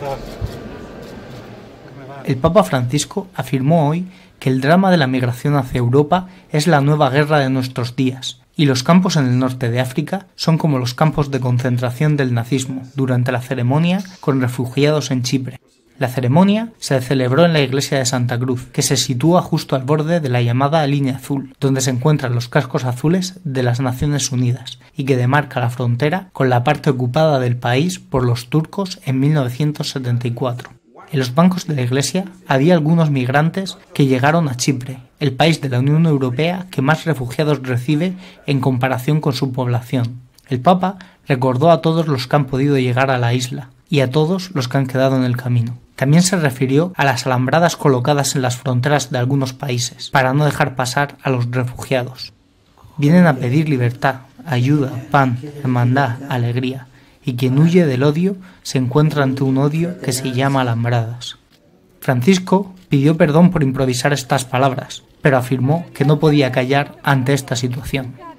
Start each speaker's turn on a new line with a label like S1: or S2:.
S1: El Papa Francisco afirmó hoy que el drama de la migración hacia Europa es la nueva guerra de nuestros días, y los campos en el norte de África son como los campos de concentración del nazismo durante la ceremonia con refugiados en Chipre. La ceremonia se celebró en la iglesia de Santa Cruz, que se sitúa justo al borde de la llamada Línea Azul, donde se encuentran los cascos azules de las Naciones Unidas y que demarca la frontera con la parte ocupada del país por los turcos en 1974. En los bancos de la iglesia había algunos migrantes que llegaron a Chipre, el país de la Unión Europea que más refugiados recibe en comparación con su población. El Papa recordó a todos los que han podido llegar a la isla y a todos los que han quedado en el camino. También se refirió a las alambradas colocadas en las fronteras de algunos países para no dejar pasar a los refugiados. Vienen a pedir libertad, ayuda, pan, hermandad, alegría. Y quien huye del odio se encuentra ante un odio que se llama alambradas. Francisco pidió perdón por improvisar estas palabras, pero afirmó que no podía callar ante esta situación.